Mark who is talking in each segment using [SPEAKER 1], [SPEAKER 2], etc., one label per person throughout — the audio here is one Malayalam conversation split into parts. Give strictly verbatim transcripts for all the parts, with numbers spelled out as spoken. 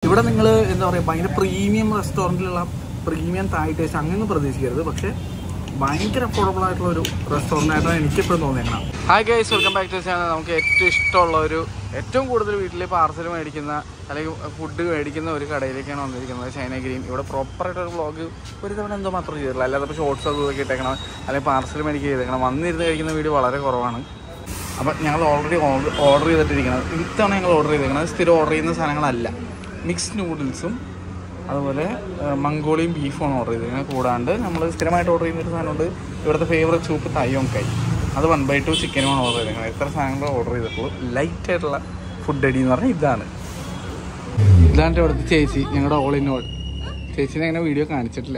[SPEAKER 1] ഇവിടെ നിങ്ങൾ എന്താ പറയുക ഭയങ്കര പ്രീമിയം റെസ്റ്റോറൻറ്റിലുള്ള പ്രീമിയം തായ് ടേസ്റ്റ് അങ്ങനെ പ്രതീക്ഷിക്കരുത്. പക്ഷേ ഭയങ്കര അഫോർഡബിൾ ആയിട്ടുള്ള ഒരു റെസ്റ്റോറൻ്റ് ആയിട്ടാണ് എനിക്കെപ്പോഴും തോന്നിയേക്കണം. Hi guys, welcome back to channel. നമുക്ക് ഏറ്റവും ഇഷ്ടമുള്ള ഒരു ഏറ്റവും കൂടുതൽ വീട്ടിൽ പാർസൽ മേടിക്കുന്ന അല്ലെങ്കിൽ ഫുഡ് മേടിക്കുന്ന ഒരു കടയിലേക്കാണ് വന്നിരിക്കുന്നത്, ചൈന ഗ്രീൻ. ഇവിടെ പ്രോപ്പറായിട്ടൊരു വ്ളോഗ് ഒരു തവണ എന്തോ മാത്രം ചെയ്തിട്ടില്ല, അല്ലാതെ ഇപ്പോൾ ഷോർട്സ് അതൊക്കെ ഇട്ടേക്കണം അല്ലെങ്കിൽ പാർസൽ മേടിക്കുക ചെയ്തേക്കണം. വന്നിരുന്ന് കഴിക്കുന്ന വീഡിയോ വളരെ കുറവാണ്. അപ്പം ഞങ്ങൾ ഓൾറെഡി ഓർഡർ ഓർഡർ ചെയ്തിട്ടിരിക്കുന്നത് ഇത്തവണ ഞങ്ങൾ ഓർഡർ ചെയ്തേക്കുന്നത് സ്ഥിരം ഓർഡർ ചെയ്യുന്ന സാധനങ്ങളല്ല. മിക്സ് നൂഡിൽസും അതുപോലെ മംഗോളിയും ബീഫുമാണ് ഓർഡർ ചെയ്തിരിക്കുന്നത്. കൂടാണ്ട് നമ്മൾ സ്ഥിരമായിട്ട് ഓർഡർ ചെയ്യുന്നൊരു സാധനമുണ്ട്, ഇവിടുത്തെ ഫേവറേറ്റ് സൂപ്പ് തയ്യോങ്കായ്, അത് വൺ ബൈ ടു ചിക്കനുമാണ് ഓർഡർ ചെയ്തിരിക്കുന്നത്. എത്ര സാധനങ്ങൾ ഓർഡർ ചെയ്തിട്ടുള്ളൂ. ലൈറ്റായിട്ടുള്ള ഫുഡ് അടി എന്ന് പറഞ്ഞാൽ ഇതാണ്. ഇതാണ് ഇവിടുത്തെ ചേച്ചി, ഞങ്ങളുടെ ഓൾ ഇൻ ഓൾ. ചേച്ചിനെ അങ്ങനെ വീഡിയോ കാണിച്ചിട്ടില്ല.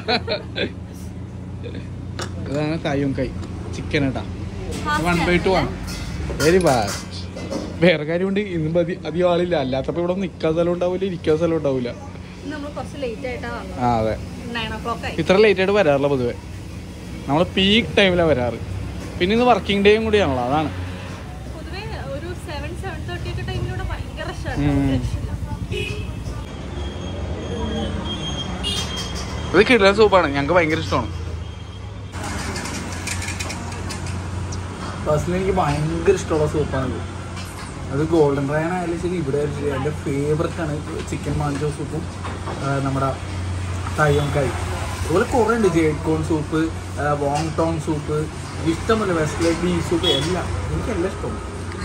[SPEAKER 1] ഇതാണ് തയ്യോങ്കായ് ചിക്കൻ കേട്ടാ, വൺ ബൈ ടു ആണ്. Very fast. വേറെ കാര്യമുണ്ട്, ഇന്നും അതി അധികം ആളില്ല. അല്ലാത്തപ്പോൾ ഇവിടെ നിൽക്കാൻ സ്ഥലം ഉണ്ടാവില്ല, ഇരിക്കാൻ സ്ഥലം ഉണ്ടാവില്ല. ആ അതെ, ഇത്ര ലേറ്റ് ആയിട്ട് വരാറില്ല പൊതുവെ. നമ്മൾ പീക്ക് ടൈമിലാണ് വരാറ്. പിന്നെ ഇന്ന് വർക്കിംഗ് ഡേയും കൂടിയാണല്ലോ, അതാണ്. ഇത് കിടിലൻ സൂപ്പാണ്, ഞങ്ങൾക്ക് ഭയങ്കര ഇഷ്ടമാണ്. പേഴ്സണലി എനിക്ക് ഭയങ്കര ഇഷ്ടമുള്ള സൂപ്പാണ്. അത് ഗോൾഡൻ റയൻ ആയാലും ശരി, ഇവിടെ ആയാലും ശരി, എൻ്റെ ഫേവററ്റാണ് ചിക്കൻ മാഞ്ചോ സൂപ്പും നമ്മുടെ തയ്യോങ്കായ്. അതുപോലെ കുറേ ഉണ്ട്, jade corn soup, wonton soup, ഇഷ്ടമല്ല വെസ്റ്റ് ലേക്ക് ബീഫ് സൂപ്പ്, എല്ലാം എനിക്കെല്ലാം ഇഷ്ടമാണ്.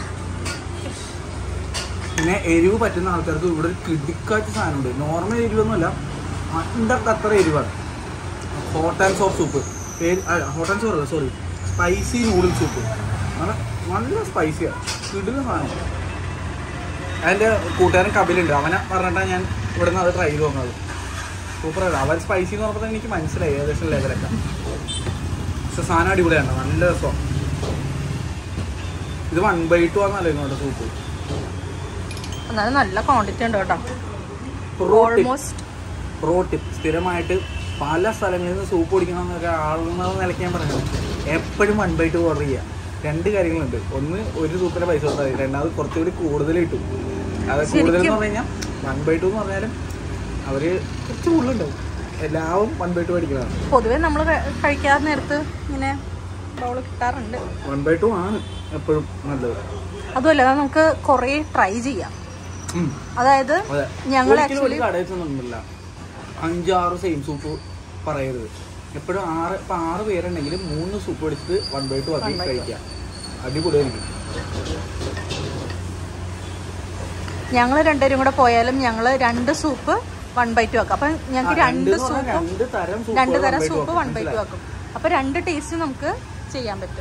[SPEAKER 1] പിന്നെ എരിവ് പറ്റുന്ന ആൾക്കാർക്ക് ഇവിടെ ഒരു കിടിക്കാച്ച സാധനമുണ്ട്. നോർമൽ എരിവൊന്നുമല്ല, അണ്ടർക്ക് അത്ര എരിവാണ്. Hot and sour soup, hot and sour sorry spicy noodle soup, നല്ല നല്ല സ്പൈസിയാണ്, കിടിലൻ സാധനം. അതിൻ്റെ കൂട്ടുകാരൻ കപിലുണ്ട്, അവനെ പറഞ്ഞിട്ടാണ് ഞാൻ ഇവിടെ നിന്ന് അത് ട്രൈ ചെയ്ത് നോക്കുന്നത്. സൂപ്പറായിട്ട്. അവൻ സ്പൈസി എന്ന് പറഞ്ഞപ്പോൾ എനിക്ക് മനസ്സിലായി ഏകദേശം ലെവലൊക്കെ. പക്ഷെ സാധനം അടിപൊളിയാണ്, നല്ല രസമാണ്. ഇത് വൺ ബൈ ടു ആണെന്നല്ലോ ഇങ്ങോട്ട് സൂപ്പ്.
[SPEAKER 2] നല്ല ക്വാണ്ടിറ്റി ഉണ്ട് കേട്ടോ.
[SPEAKER 1] പ്രോ ടിപ്പ്, സ്ഥിരമായിട്ട് പല സ്ഥലങ്ങളിൽ നിന്ന് സൂപ്പ് കുടിക്കണമെന്നൊക്കെ ആളുന്ന നിലയ്ക്ക് ഞാൻ പറയുന്നത്, എപ്പോഴും വൺ ബൈ ടു ഓർഡർ ചെയ്യുക. രണ്ട് കാര്യങ്ങളുണ്ട്. ഒന്ന്, ഒരു സൂപ്പിൻ്റെ പൈസ കൊടുത്താൽ മതി. രണ്ടാമത് കുറച്ചുകൂടി കൂടുതൽ കിട്ടും. അത് കൂടുതൽ എന്ന് പറഞ്ഞു കഴിഞ്ഞാൽ വൺ ബൈ ടു എന്ന് പറഞ്ഞാലും അവർ കുറച്ച് കൂടുതലുണ്ടാവും. എല്ലാവരും വൺ ബൈ ടു മേടിക്കുന്നതാണ്.
[SPEAKER 2] പൊതുവെ നമ്മൾ കഴിക്കാറ് നേരത്ത് ഇങ്ങനെ ബൗൾ കിട്ടാറുണ്ട്.
[SPEAKER 1] വൺ ബൈ ടു ആണ് എപ്പോഴും നല്ലത്.
[SPEAKER 2] അതുമല്ല, നമുക്ക് കുറേ ട്രൈ ചെയ്യാം. അതായത് ഞങ്ങൾ
[SPEAKER 1] കടയിൽ ചെന്നില്ല അഞ്ചാറ് സെയിം സൂപ്പ് പറയരുത്. എപ്പോഴും ആറ് ഇപ്പം ആറ് പേരുണ്ടെങ്കിൽ മൂന്ന് സൂപ്പ് അടിച്ചിട്ട് വൺ ബൈ ടു ആക്കി കഴിക്കാം, അടിപൊളിയായിരിക്കും.
[SPEAKER 2] ഞങ്ങൾ രണ്ടുപേരും കൂടെ പോയാലും ഞങ്ങൾ രണ്ട് സൂപ്പ് വൺ ബൈ ടു ആക്കും. അപ്പം ഞങ്ങൾക്ക് രണ്ട് സൂപ്പ് രണ്ട് തരം സൂപ്പ് വൺ ബൈ ടു ആക്കും. അപ്പം രണ്ട് ടേസ്റ്റ് നമുക്ക് ചെയ്യാൻ പറ്റും.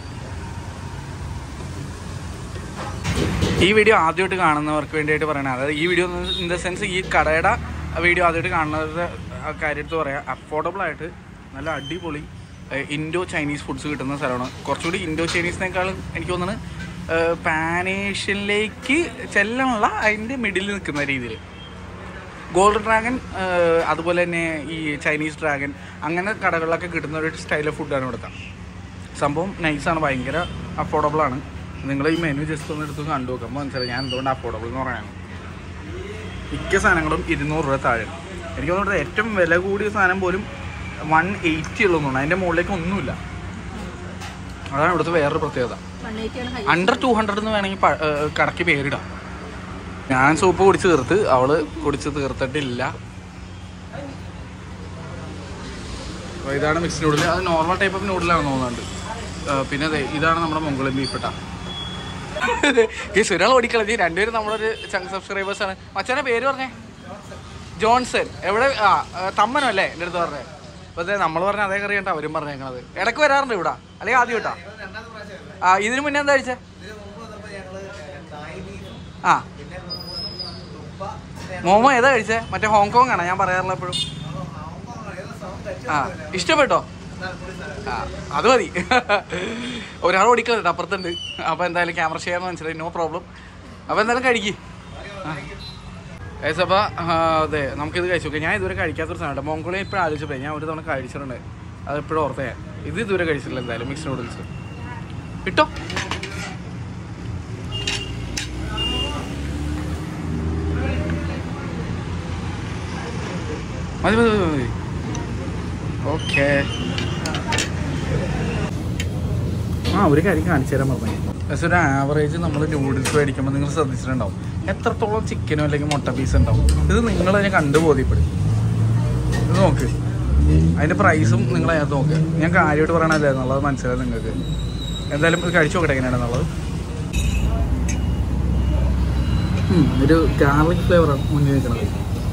[SPEAKER 1] ഈ വീഡിയോ ആദ്യമായിട്ട് കാണുന്നവർക്ക് വേണ്ടിയിട്ട് പറയണത്, അതായത് ഈ വീഡിയോ ഇൻ ദ സെൻസ് ഈ കടയുടെ വീഡിയോ ആദ്യമായിട്ട് കാണുന്നവരുടെ കാര്യത്തിൽ പറയാം, അഫോർഡബിൾ ആയിട്ട് നല്ല അടിപൊളി ഇൻഡോ ചൈനീസ് ഫുഡ്സ് കിട്ടുന്ന സ്ഥലമാണ്. കുറച്ചുകൂടി ഇൻഡോ ചൈനീസിനേക്കാളും എനിക്ക് തോന്നുന്നത് പാനേഷ്യനിലേക്ക് ചെല്ലാനുള്ള അതിൻ്റെ മിഡിൽ നിൽക്കുന്ന രീതിയിൽ. ഗോൾഡൻ ഡ്രാഗൺ, അതുപോലെ തന്നെ ഈ ചൈനീസ് ഡ്രാഗൺ, അങ്ങനെ കടകളിലൊക്കെ കിട്ടുന്ന ഒരു സ്റ്റൈൽ ഓഫ് ഫുഡാണ് ഇവിടുത്തെ. സംഭവം നൈസാണ്, ഭയങ്കര അഫോർഡബിളാണ്. നിങ്ങൾ ഈ മെനു ജസ്റ്റ് ഒന്ന് എടുത്ത് കണ്ടു നോക്കുമ്പോൾ മനസ്സിലായി ഞാൻ എന്തുകൊണ്ട് അഫോർഡബിൾ എന്ന് പറയുന്നത്. മിക്ക സാധനങ്ങളും ഇരുന്നൂറ് രൂപ താഴെ. എനിക്ക് തോന്നുന്നത് ഏറ്റവും വില കൂടിയ സാധനം പോലും വൺ എയ്റ്റി ഉള്ളതെന്നാണ്, അതിൻ്റെ മുകളിലേക്ക് ഒന്നുമില്ല. അതാണ് ഇവിടുത്തെ വേറൊരു പ്രത്യേകത. അണ്ടർ ടു ഹൺഡ്രഡ് എന്ന് വേണമെങ്കിൽ കടയ്ക്ക് പേരിടാം. ഞാൻ സൂപ്പ് കുടിച്ച് തീർത്ത്, അവള് കുടിച്ച് തീർത്തിട്ടില്ല. അപ്പോൾ ഇതാണ് മിക്സ് നൂഡിൽ. അത് നോർമൽ ടൈപ്പ് ഓഫ് നൂഡിലാണെന്ന് തോന്നുന്നുണ്ട്. പിന്നെ അതെ, ഇതാണ് നമ്മുടെ മംഗോളിയൻ ബീഫ് ഇട്ടാ. ഒരാൾ ഓടിക്കളഞ്ഞ്, രണ്ടുപേരും നമ്മളൊരു ചങ്ക് സബ്സ്ക്രൈബേഴ്സാണ്. മച്ചാനെ പേര് പറഞ്ഞേ? ജോൺസൺ. എവിടെ? ആ തമ്മനോ അല്ലേ എൻ്റെ അടുത്ത് പറഞ്ഞത്. അപ്പോൾ അതെ, നമ്മൾ പറഞ്ഞ അതേ കറിയണ്ട അവരും പറഞ്ഞേക്കണത്. ഇടയ്ക്ക് വരാറുണ്ട് ഇവിടെ, അല്ലെങ്കിൽ ആദ്യം ഇട്ടാ? ആ ഇതിന് മുന്നേ എന്താ കഴിച്ചേ? ആ മോമോ ഏതാ കഴിച്ചേ? മറ്റേ ഹോങ്കോങ് ആണോ ഞാൻ പറയാറുള്ള എപ്പോഴും? ആ ഇഷ്ടപ്പെട്ടോ? ആ അത് മതി. ഒരാൾ ഓടിക്കുന്നുണ്ട് അപ്പുറത്തുണ്ട്. അപ്പോൾ എന്തായാലും ക്യാമറ ചെയ്യാമെന്ന് മനസ്സിലായി, നോ പ്രോബ്ലം. അപ്പോൾ എന്തായാലും കഴിക്കും. ഏസ് അപ്പോൾ അതെ, നമുക്കിത് കഴിച്ചു നോക്കാം. ഞാൻ ഇതുവരെ കഴിക്കാത്തൊരു സാധനം. മംഗോളിയ ഇപ്പോഴും ആലോചിച്ചപ്പോഴേ ഞാൻ ഒരു തവണ കഴിച്ചിട്ടുണ്ട്, അതെപ്പോഴും ഓർത്തേ. ഇത് ഇതുവരെ കഴിച്ചിട്ടില്ല എന്തായാലും, മിക്സ് നൂഡിൽസ് കിട്ടോ. മതി മതി മതി മതി ഓക്കെ. ആ ഒരു കാര്യം കാണിച്ചു തരാൻ പറഞ്ഞു. പക്ഷെ ഒരു ആവറേജ് നമ്മൾ നൂഡിൽസ് മേടിക്കുമ്പോൾ നിങ്ങൾ ശ്രദ്ധിച്ചിട്ടുണ്ടാവും എത്രത്തോളം ചിക്കനോ അല്ലെങ്കിൽ മുട്ട പീസ് ഉണ്ടാവും. ഇത് നിങ്ങൾ അതിനെ കണ്ടു ബോധ്യപ്പെടും. ഇത് നോക്ക്, അതിൻ്റെ പ്രൈസും നിങ്ങൾ അതിനകത്ത് നോക്കുക. ഞാൻ കാര്യമായിട്ട് പറയണല്ലേ എന്നുള്ളത് മനസ്സിലായത് നിങ്ങൾക്ക്. എന്തായാലും ഇത് കഴിച്ചു നോക്കട്ടെ എങ്ങനെയാണെന്നുള്ളത്. ഒരു ഗാർലിക് ഫ്ലേവറാണ് മുന്നിൽ നിൽക്കുന്നത്.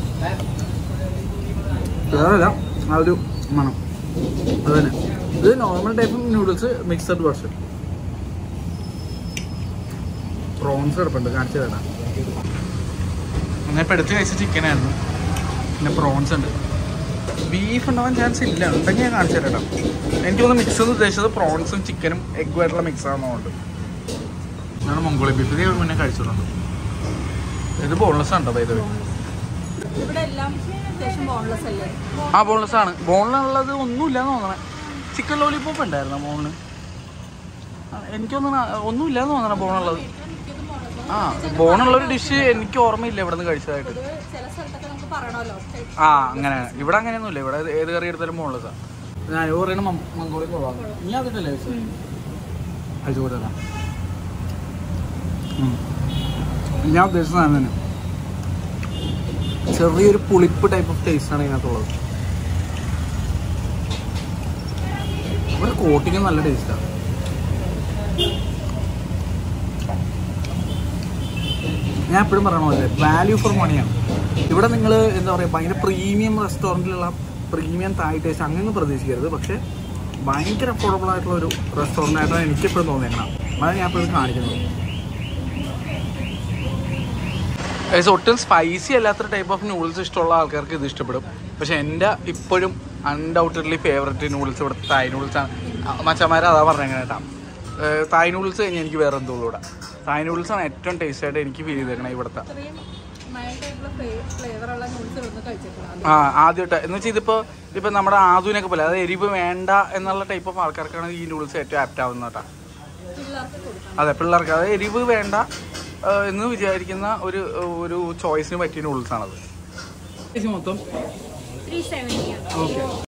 [SPEAKER 1] ഫ്ലേവറല്ല, ആ ഒരു മണം അത് തന്നെ. ഇത് normal type noodles mixed version. Prawns കിടപ്പുണ്ട്, കാണിച്ചു തരാം. ഞാൻ ഇപ്പോൾ എടുത്ത് കഴിച്ച ചിക്കനായിരുന്നു. പിന്നെ പ്രോൺസ് ഉണ്ട്. ബീഫ് ഉണ്ടാവാൻ ചാൻസ് ഇല്ല, ഉണ്ടെങ്കിൽ ഞാൻ കാണിച്ചു തരാം. എനിക്ക് തോന്നുന്നു മിക്സ് എന്ന് ഉദ്ദേശിച്ചത് പ്രോൺസും ചിക്കനും എഗ്ഗുമായിട്ടുള്ള മിക്സ് ആകുന്നതുകൊണ്ട്. ഞാൻ മംഗോളി ബീഫ് ഇതേ മുന്നേ കഴിച്ചിട്ടുണ്ട്. ഇത് ബോൺലെസ് ഉണ്ടോ? ഇത് ആ ബോൺലെസ് ആണ്. ബോണിലുള്ളത് ഒന്നുമില്ലാന്ന് തോന്നണേ. ചിക്കൻ ലോലിപോപ്പ് ഉണ്ടായിരുന്നു ബോണിന്. എനിക്കൊന്നും ഒന്നുമില്ലാന്ന് തോന്നണ ബോണുള്ളത്. ആ ബോണുള്ളൊരു ഡിഷ് എനിക്ക് ഓർമ്മയില്ല ഇവിടെ നിന്ന് കഴിച്ചതായിട്ട്. ആ അങ്ങനെ ഇവിടെ അങ്ങനെയൊന്നുമില്ല. ഇവിടെ ഏത് കറി എടുത്താലും ബോൺലെസ്സാണ്. ഞാൻ പറയുന്ന മംഗോളി പോവാം. നീ അതിട്ടല്ലേ കഴിച്ചു കൂട്ടാ. ഞാൻ ഉദ്ദേശിച്ച സാധനം തന്നെ. ചെറിയൊരു പുളിപ്പ് ടൈപ്പ് ഓഫ് ടേസ്റ്റാണ് ഇതിനകത്തുള്ളത്. ഒരു കോട്ടിങ് നല്ല ടേസ്റ്റാണ്. ഞാൻ എപ്പോഴും പറയണമല്ലേ, വാല്യൂ ഫോർ മണിയാണ്. ഇവിടെ നിങ്ങൾ എന്താ പറയുക, ഭയങ്കര പ്രീമിയം റെസ്റ്റോറൻറ്റിലുള്ള പ്രീമിയം തായ് ടേസ്റ്റ് അങ്ങനെയൊന്നും പ്രതീക്ഷിക്കരുത്. പക്ഷേ ഭയങ്കര അഫോർഡബിൾ ആയിട്ടുള്ള ഒരു റെസ്റ്റോറൻ്റ് ആയിട്ടാണ് എനിക്കെപ്പോഴും തോന്നിയേക്കണം. അതാണ് ഞാൻ എപ്പോഴും കാണിക്കുന്നത്. ഒട്ടും സ്പൈസി അല്ലാത്ത ടൈപ്പ് ഓഫ് നൂഡിൽസ് ഇഷ്ടമുള്ള ആൾക്കാർക്ക് ഇത് ഇഷ്ടപ്പെടും. പക്ഷെ എൻ്റെ ഇപ്പോഴും അൺഡൗട്ടഡ്ലി ഫേവറേറ്റ് നൂഡിൽസ് ഇവിടെ തായ് നൂഡിൽസാണ്. മച്ചന്മാരെ അതാ പറഞ്ഞ എങ്ങനെ കേട്ടാ. തായ് നൂഡിൽസ് കഴിഞ്ഞാൽ എനിക്ക് വേറെ എന്തോ ഇവിടെ തായ് നൂഡിൽസാണ് ഏറ്റവും ടേസ്റ്റ് ആയിട്ട് എനിക്ക് ഫീൽ ചെയ്തേക്കണം ഇവിടുത്തെ. ആ ആദ്യമായിട്ട് എന്ന് വെച്ചാൽ ഇതിപ്പോൾ ഇപ്പം നമ്മുടെ ആദൂനൊക്കെ പോലെ അത് എരിവ് വേണ്ട എന്നുള്ള ടൈപ്പ് ഓഫ് ആൾക്കാർക്കാണ് ഈ നൂഡിൽസ് ഏറ്റവും ആപ്റ്റ് ആവുന്നത് കേട്ടോ. അതെ, പിള്ളേർക്ക് അത് എരിവ് വേണ്ട എന്ന് വിചാരിക്കുന്ന ഒരു ഒരു ചോയ്സിന് പറ്റിയ നൂഡിൽസാണത്. മൊത്തം ഓക്കെ.